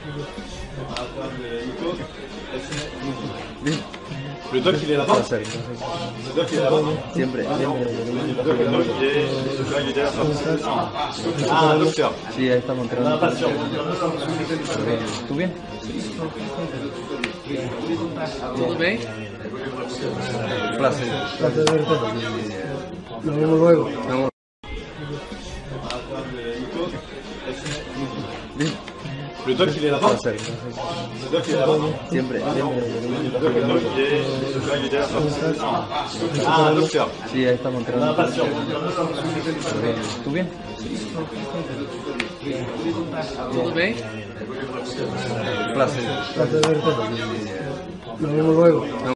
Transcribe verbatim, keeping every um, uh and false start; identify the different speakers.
Speaker 1: Bien.
Speaker 2: Le doc, il est là-bas.
Speaker 1: Ça, ça,
Speaker 2: Le doc, il est là-bas.
Speaker 1: siempre, siempre.
Speaker 2: Le doc, le doc, il est, il est derrière ça. Ah, docteur.
Speaker 1: Sí, ahí estamos
Speaker 2: Un
Speaker 1: entrando.
Speaker 2: patient.
Speaker 1: ¿Tú bien?
Speaker 3: ¿Todo bien?
Speaker 1: Placer.
Speaker 4: Placer verte. Nos vemos luego.
Speaker 1: Bien.
Speaker 2: Le doc, il est là-bas.
Speaker 1: Ça, ça,
Speaker 2: Le doc, il est là-bas.
Speaker 1: siempre, siempre.
Speaker 2: Le doc, le doc, il est, il est derrière ça. Ah, docteur.
Speaker 1: Sí, ahí estamos
Speaker 2: Un
Speaker 1: entrando.
Speaker 2: patient.
Speaker 1: ¿Tú bien?
Speaker 3: ¿Todo bien?
Speaker 1: Placer.
Speaker 4: Placer verte. Nos vemos luego.